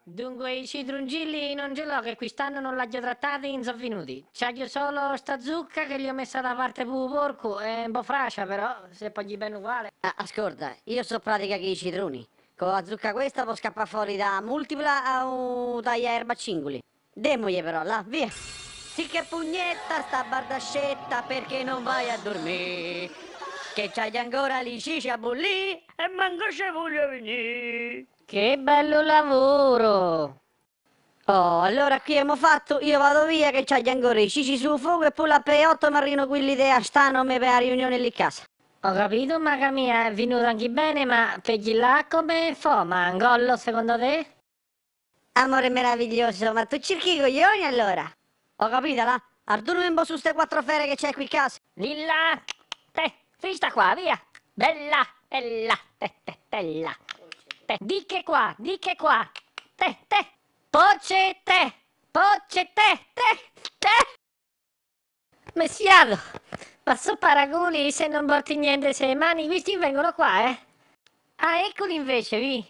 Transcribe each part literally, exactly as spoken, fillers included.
Dunque i cidrungilli non ce l'ho che quest'anno non l'ho trattati in sono venuti. C'ho solo sta zucca che gli ho messa da parte per porco, è un po' frascia però, se poi gli bene uguale. Ah, ascolta, io so pratica che i citroni. Con la zucca questa può scappare fuori da multipla a un taglia erba cingoli. Demoglie però, là, via. Sì che pugnetta sta bardascetta perché non vai a dormire. Che c'hai ancora lì cici a bollì e manco ci voglio venire. Che bello lavoro! Oh, allora qui abbiamo fatto, io vado via che c'hai ancora i cici sul fuoco e poi la P otto mi arrivano quelli di Astano per la riunione lì a casa. Ho capito, maga mia, è venuto anche bene, ma peggi là come fa? Ma angollo secondo te? Amore meraviglioso, ma tu cerchi i coglioni allora? Ho capito, là? Ardurami un po' su ste quattro fere che c'hai qui a casa. Lilla! Te, fista qua, via! Bella, bella, te, te, bella. Te, di che qua, di che qua. Te, te, pocce te, pocce te, te, te. Messiato, ma so paragoni se non porti niente se le mani, questi vengono qua, eh? Ah, eccoli invece, vi.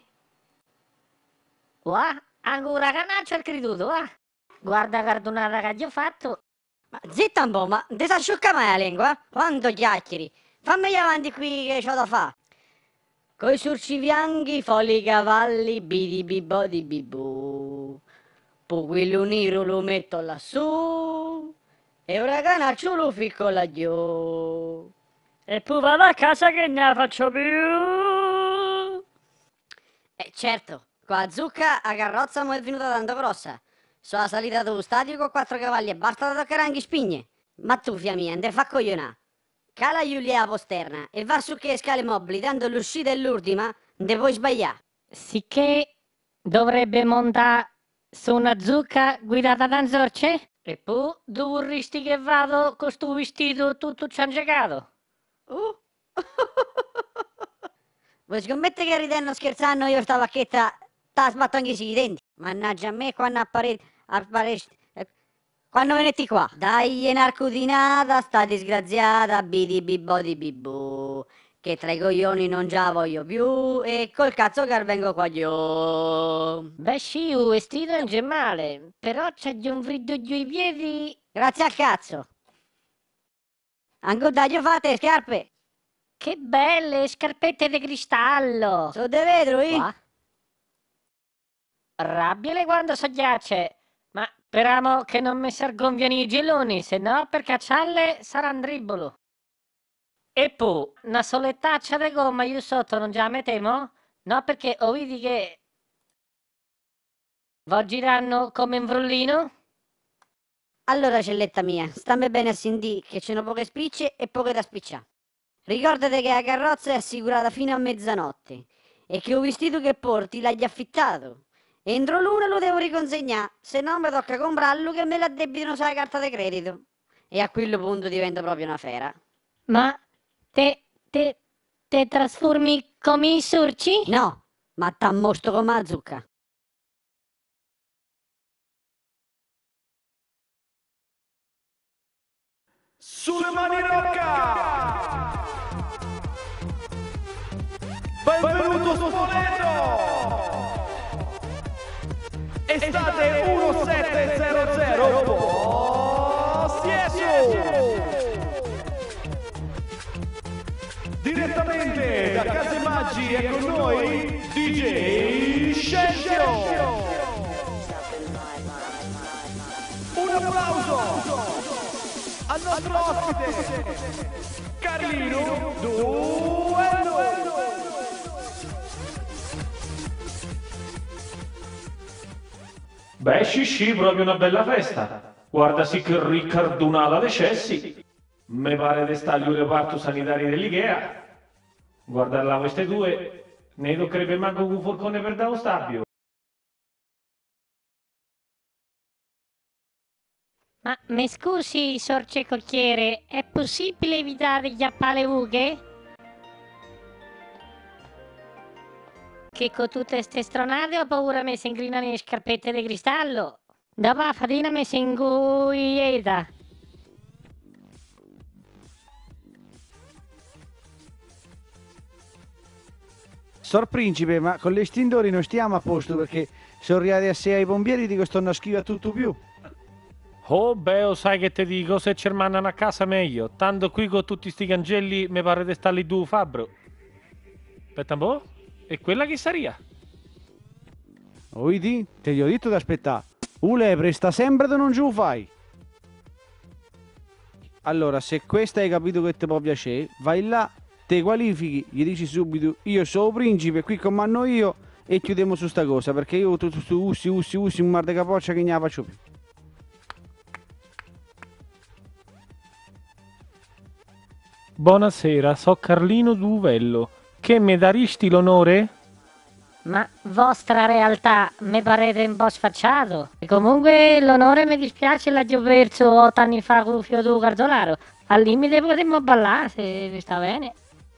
Qua, ancora canaccia al creduto, va. Guarda cardunata che gli ho fatto. Ma zitta un po', ma ti sa asciucca mai la lingua? Eh? Quando chiacchieri? Fammi avanti qui che c'ho da fa'. Coi surci bianchi, folli cavalli, bidi bibbo di bibù. Poi quello nero lo metto lassù. E ora canaccio lo ficco laggiù. E poi vado a casa che ne la faccio più. Eh certo, con la zucca a carrozza mo è venuta tanto grossa. So la salita dello stadio con quattro cavalli e basta da toccare anche spigne. Ma tu, fia mia, te fa coglionà. Cala Giulia la posterna e va su che le scale mobili, tanto l'uscita è l'ultima, non te puoi sbagliare. Sicché dovrebbe montare su una zucca guidata da un sorce? E poi dove vorresti che vado con sto vestito tutto ciangiacato? Uh. Vuoi scommettere che ridendo scherzando io sta vacchetta t'ha sbatto anche i denti? Mannaggia a me quando appare... appare... eh, quando venetti qua? Dai, narcotinata, sta disgraziata, bidi bibbo di bibù. Che tra i coglioni non già voglio più e col cazzo che vengo qua io. Beh sì, un vestito non c'è male, però c'è di un freddo giù i piedi. Grazie al cazzo. Anche dai, fate le scarpe. Che belle scarpette di cristallo! So de vetro, eh? Qua? Rabbiele quando so ghiacce, ma speriamo che non mi sergonviano i geloni, se no per cacciarle sarà un dribolo. E poi, una solettaccia di gomma io sotto non già mettiamo? No, perché o vedi che va girando come un frullino? Allora, celletta mia, stammi bene a sentì che ce ne poche spicce e poche da spicciare. Ricordate che la carrozza è assicurata fino a mezzanotte e che il vestito che porti l'hai affittato. Entro l'una lo devo riconsegnare, se no mi tocca comprarlo che me l'addebitano sulla carta di credito. E a quel punto diventa proprio una fera. Ma te, te, te trasformi come i sorci? No, ma t'ammosto come la zucca. Sulle mani rocca! Benvenuto Spoleto! Estate millesettecento Posieso! Direttamente da Case Maggi è con noi D J Scenzio! Un applauso al nostro ospite Carlino Duello! Beh, sì, sì, proprio una bella festa. Guarda sì che riccardunata de cessi. Me pare de sta gli reparto sanitari dell'Ikea. Guarda là queste due, ne toccherebbe manco un forcone per da un stabio. Ma mi scusi, sorce cocchiere, è possibile evitare gli appaleuche? Che con tutte ste stronate ho paura mi si incrinano le scarpette di cristallo. Dopo la fatina mi si inguieta. Sor Principe, ma con gli estintori non stiamo a posto perché sono arrivati a sé ai pompieri dico stanno a schiva tutto più. Oh, beh, sai che ti dico, se ci rimandano a casa meglio. Tanto qui con tutti sti cancelli mi pare di stare lì due fabbro. Aspetta un po', e quella chi saria? Oidi, te gli ho detto di aspettare. U lepre sta sempre e non giù fai. Allora, se questa hai capito che ti può piacere, vai là, te qualifichi, gli dici subito io sono principe, qui comando io e chiudiamo su sta cosa, perché io tu, tu, tu ussi, ussi, ussi un mar de capoccia che ne la faccio più. Buonasera, so Carlino Duvello. Che mi daristi l'onore? Ma vostra realtà mi parete un po' sfacciato. E comunque l'onore mi dispiace l'ho perso otto anni fa con Fiodo Carzolaro. Al limite potremmo ballare se vi sta bene.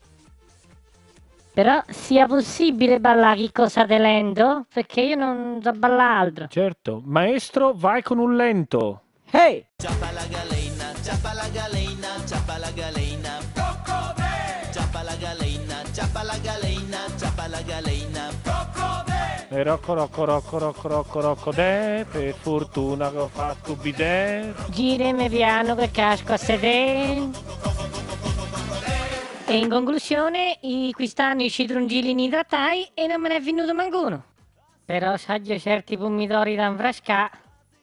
Però sia possibile ballare che cosa te lento? Perché io non so ballare altro. Certo, maestro, vai con un lento. Hey! Ciappa la galena, ciappa la galena, ciappa la galena. Cocodè! Ciappa la galena, ciappa la galena, ciappa la galena. Cocodè! E rocco, rocco, rocco, rocco, rocco, rocco, de, per fortuna che ho fatto bidet. Giremi piano che casco a sedere. E in conclusione, i quest'anno i citrongili idratai e non me ne è venuto mancuno. Però saggio certi pomidori da infrascà.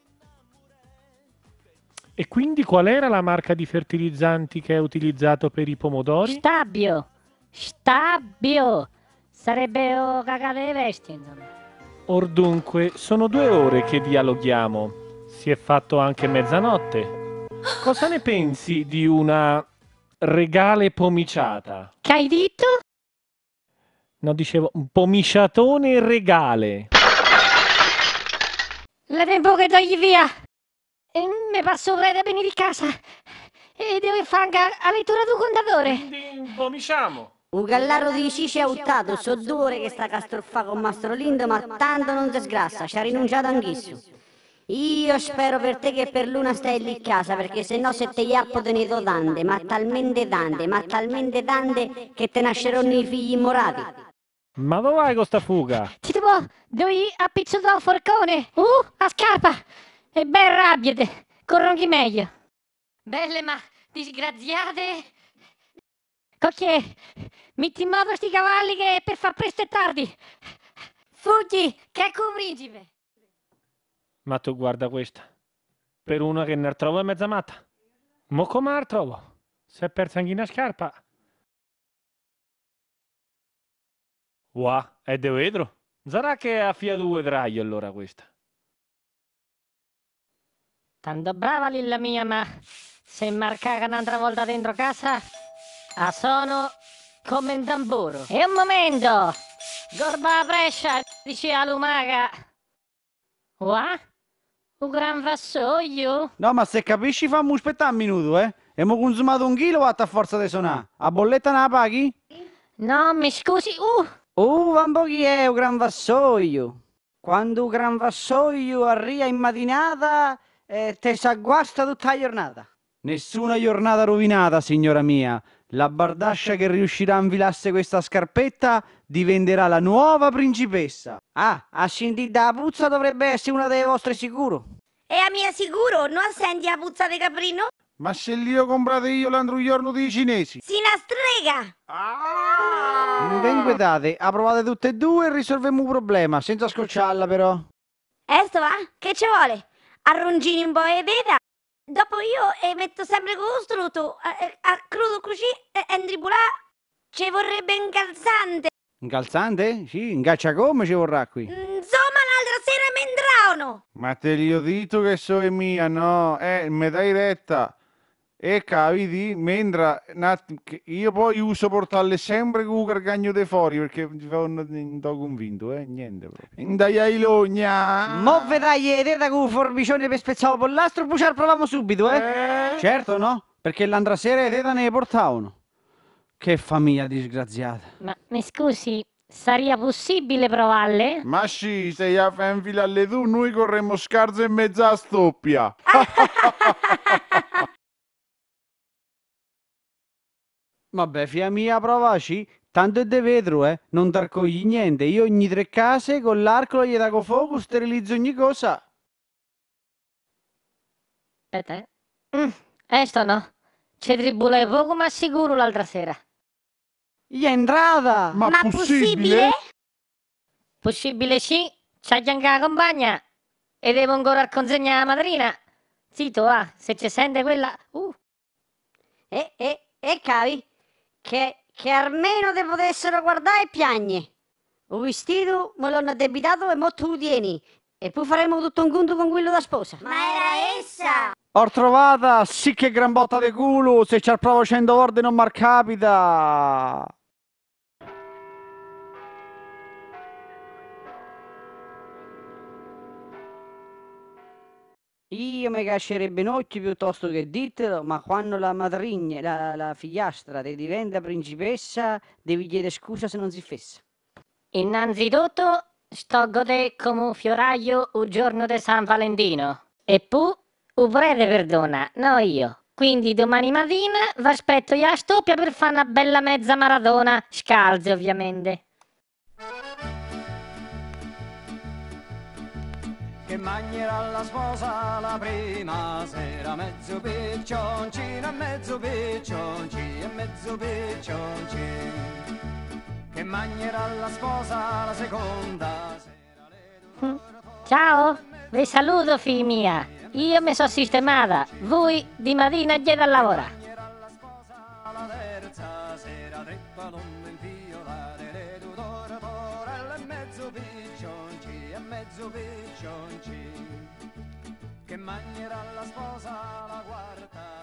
E quindi qual era la marca di fertilizzanti che hai utilizzato per i pomodori? Stabio! Stabio! Sarebbe o cagate le vesti, insomma. Or dunque, sono due ore che dialoghiamo. Si è fatto anche mezzanotte. Cosa ne pensi di una regale pomiciata? Che hai detto? No, dicevo, un pomiciatone regale. La tempo che togli via! E mi passo prete a venire di casa. E devo fare anche la lettura del contatore. Quindi pomiciamo. Un gallaro di Cici è uttato, so due ore che sta castroffa con Mastro Lindo, ma tanto non si sgrassa, ci ha rinunciato anch'esso. Io spero per te che per l'una stai lì a casa, perché se no se te gli appo te ne do tante, ma talmente tante, ma talmente tante che te nasceranno i figli immorati. Ma dove vai con sta fuga? Ti devo, devi appizzato al forcone. Uh, a scarpa. E ben rabbiate, corro anche meglio. Belle ma disgraziate. Cocchie, metti in moto sti cavalli che per far presto è tardi. Fuggi, che ecco un principe. Ma tu guarda questa. Per una che ne trovo è mezza matta. Mo come la trovo? Si è persa anche una scarpa. Wow, è de vedro. Sarà che ha fiato due draio allora questa. Tanto brava Lilla mia, ma se marcata un'altra volta dentro casa, a sono come un tamburo. E un momento! Gorba la prescia, diceva l'umaga. What? Un gran vassoio? No, ma se capisci fammi aspettare un minuto, eh? Abbiamo consumato un kilowatt a forza di suonare. A bolletta non la paghi? No, mi scusi, uh! Oh, vambo chi è un gran vassoio? Quando un gran vassoio arriva in mattinata, eh, te s'agguasta tutta la giornata. Nessuna giornata rovinata, signora mia. La bardascia che riuscirà a infilarsi questa scarpetta diventerà la nuova principessa. Ah, a sentire da puzza dovrebbe essere una delle vostre sicuro. E a mia sicuro, non senti la puzza di caprino? Ma se li ho comprati io l'altro giorno dei cinesi. Si una strega! Non vi inquietate, approvate tutte e due e risolviamo un problema, senza scocciarla però. E sto va? Che ci vuole? Arrongini un po' e veda. Dopo io e metto sempre con lo strutto a, a crudo così e in tribulà ci vorrebbe un calzante. Un calzante? Sì, un cacciacome ci vorrà qui. Insomma, l'altra sera mi entrano. Ma te li ho detto che so è mia, no? Eh, me dai retta. E capiti, mentre un attimo, che io poi uso portarle sempre con il cargagno dei fuori perché non t'ho convinto, eh, niente proprio. Indai a Ilogna! Mo vedrai vedete con un forbicione per spezzare pollastro, poi ci proviamo subito, eh? Eh? Certo, no? Perché l'altra sera le teta ne portavano. Che famiglia disgraziata. Ma mi scusi, sarebbe possibile provarle? Ma sì, se io fai infilare tu, noi corremmo scarso e mezza stoppia. Vabbè, figlia mia, provaci. Tanto è de vetro, eh, non t'arcogli niente. Io ogni tre case con l'arco gli dago fuoco, sterilizzo ogni cosa. Aspetta, eh. Mm, eh, sto no. Ci tribulai poco, ma sicuro l'altra sera. Gli è entrata! Ma, Ma possibile? Possibile sì, c'ha anche la compagna. E devo ancora consegnare la madrina. Zitto, va, se ci sente quella... Uh, E, e, e cavi, che, che almeno te potessero guardare e piagne. Un vestito me l'hanno addebitato e mo tu lo tieni. E poi faremo tutto un conto con quello da sposa. Ma era essa! Ho trovata, sì che gran botta de culo, se ci provo cento volte non mar capita. Io mi cascerebbe in occhio piuttosto che ditelo, ma quando la madrigna, la, la figliastra ti diventa principessa, devi chiedere scusa se non si fessa. innanzitutto, sto a godere come un fioraio il giorno di San Valentino. E poi, il prete perdona, no io. Quindi domani mattina vi aspetto io a stoppia per fare una bella mezza maratona, scalzi ovviamente. Che mangerà la sposa la prima sera, mezzo piccioncino e mezzo piccioncino e mezzo piccioncino. Che mangerà la sposa la seconda sera. Le Ciao, vi saluto figlia mia. Io mi sono sistemata, voi di mattina andate a lavorare. mangerà la sposa la terza sera, tre palombe infiolate, le due tortorelle e mezzo piccioncino e mezzo piccioncino. Che mangerà la sposa la quarta